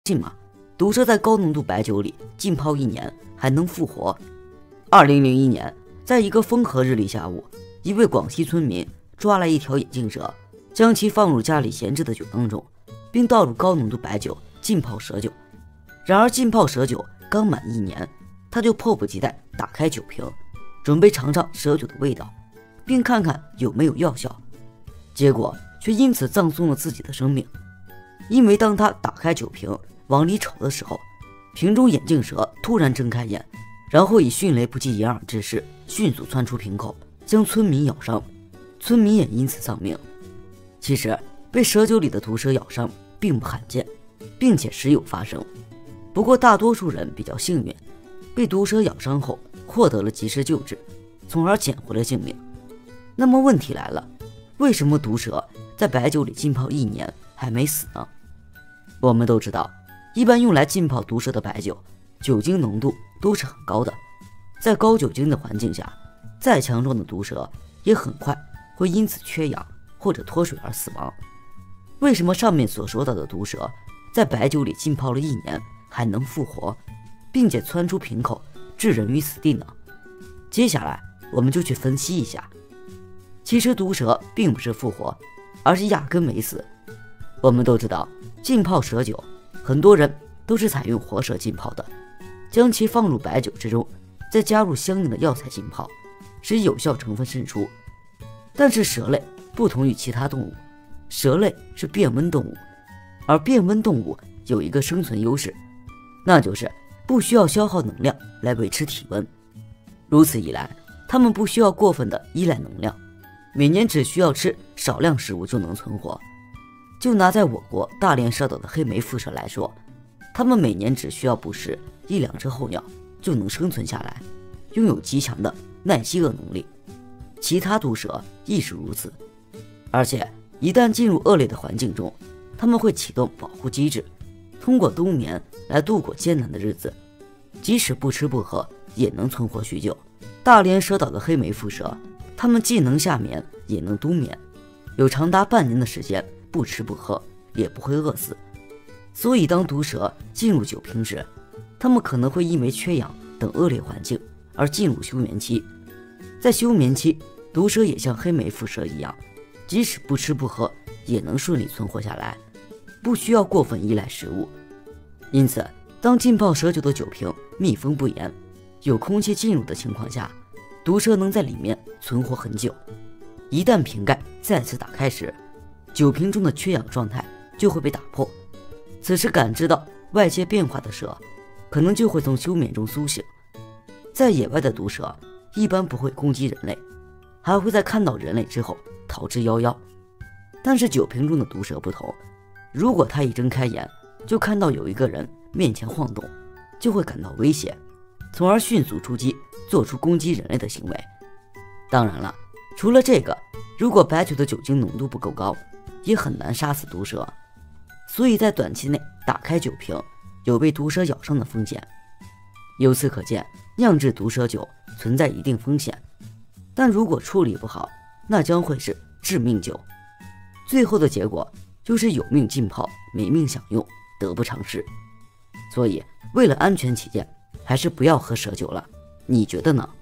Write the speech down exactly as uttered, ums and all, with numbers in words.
信吗？毒蛇在高浓度白酒里浸泡一年还能复活。二零零一年，在一个风和日丽下午，一位广西村民抓来一条眼镜蛇，将其放入家里闲置的酒缸中，并倒入高浓度白酒浸泡蛇酒。然而浸泡蛇酒刚满一年，他就迫不及待打开酒瓶，准备尝尝蛇酒的味道，并看看有没有药效。结果却因此葬送了自己的生命，因为当他打开酒瓶往里瞅的时候，瓶中眼镜蛇突然睁开眼，然后以迅雷不及掩耳之势迅速窜出瓶口，将村民咬伤，村民也因此丧命。其实被蛇酒里的毒蛇咬伤并不罕见，并且时有发生，不过大多数人比较幸运，被毒蛇咬伤后获得了及时救治，从而捡回了性命。那么问题来了，为什么毒蛇在白酒里浸泡一年还没死呢？我们都知道，一般用来浸泡毒蛇的白酒，酒精浓度都是很高的，在高酒精的环境下，再强壮的毒蛇也很快会因此缺氧或者脱水而死亡。为什么上面所说到的毒蛇在白酒里浸泡了一年还能复活，并且窜出瓶口置人于死地呢？接下来我们就去分析一下。其实毒蛇并不是复活，而是压根没死。我们都知道，浸泡蛇酒很多人都是采用活蛇浸泡的，将其放入白酒之中，再加入相应的药材浸泡，使有效成分渗出。但是蛇类不同于其他动物，蛇类是变温动物，而变温动物有一个生存优势，那就是不需要消耗能量来维持体温。如此一来，它们不需要过分的依赖能量，每年只需要吃少量食物就能存活。就拿在我国大连蛇岛的黑莓腹蛇来说，它们每年只需要捕食一两只候鸟就能生存下来，拥有极强的耐饥饿能力。其他毒蛇亦是如此，而且一旦进入恶劣的环境中，它们会启动保护机制，通过冬眠来度过艰难的日子，即使不吃不喝也能存活许久。大连蛇岛的黑莓腹蛇，它们既能夏眠也能冬眠，有长达半年的时间不吃不喝，也不会饿死。所以当毒蛇进入酒瓶时，它们可能会因为缺氧等恶劣环境而进入休眠期。在休眠期，毒蛇也像黑莓腹蛇一样，即使不吃不喝也能顺利存活下来，不需要过分依赖食物。因此当浸泡蛇酒的酒瓶密封不严，有空气进入的情况下，毒蛇能在里面存活很久。一旦瓶盖再次打开时，酒瓶中的缺氧状态就会被打破，此时感知到外界变化的蛇可能就会从休眠中苏醒。在野外的毒蛇一般不会攻击人类，还会在看到人类之后逃之夭夭。但是酒瓶中的毒蛇不同，如果它一睁开眼就看到有一个人面前晃动，就会感到威胁，从而迅速出击，做出攻击人类的行为。当然了，除了这个，如果白酒的酒精浓度不够高，也很难杀死毒蛇，所以在短期内打开酒瓶有被毒蛇咬伤的风险。由此可见，酿制毒蛇酒存在一定风险，但如果处理不好，那将会是致命酒。最后的结果就是有命浸泡，没命享用，得不偿失。所以为了安全起见，还是不要喝蛇酒了，你觉得呢？